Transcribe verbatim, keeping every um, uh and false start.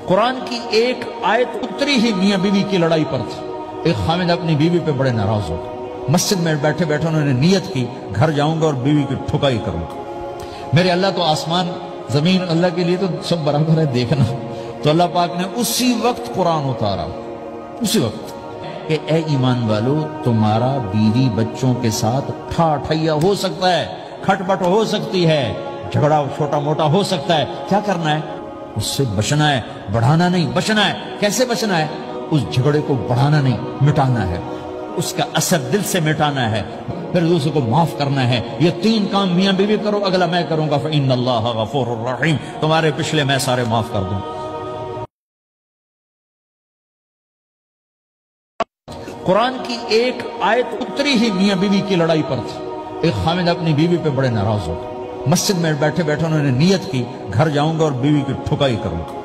कुरान की एक आयत उतरी ही मियां बीवी की लड़ाई पर थी। एक खामिद अपनी बीवी पे बड़े नाराज हो गए। मस्जिद में बैठे बैठे उन्होंने नियत की, घर जाऊंगा और बीवी की ठुकाई करूंगा। मेरे अल्लाह तो आसमान जमीन अल्लाह के लिए तो सब बराबर है, देखना। तो अल्लाह पाक ने उसी वक्त कुरान उतारा, उसी वक्त कि ए ईमान वालो, तुम्हारा बीवी बच्चों के साथ ठा ठैया हो सकता है, खटपट हो सकती है, झगड़ा छोटा मोटा हो सकता है। क्या करना है? उससे बचना है, बढ़ाना नहीं। बचना है, कैसे बचना है? उस झगड़े को बढ़ाना नहीं, मिटाना है। उसका असर दिल से मिटाना है, फिर दूसरे को माफ करना है। ये तीन काम मियां बीवी करो, अगला मैं करूंगा। फ़इन्नल्लाह गफ़ूरुर रहीम, तुम्हारे पिछले मैं सारे माफ कर दूं। कुरान की एक आयत उतरी ही मियां बीवी की लड़ाई पर थी। एक खामिद अपनी बीवी पे बड़े नाराज हो गए। मस्जिद में बैठे बैठे उन्होंने नियत की, घर जाऊंगा और बीवी की ठुकाई करूंगा।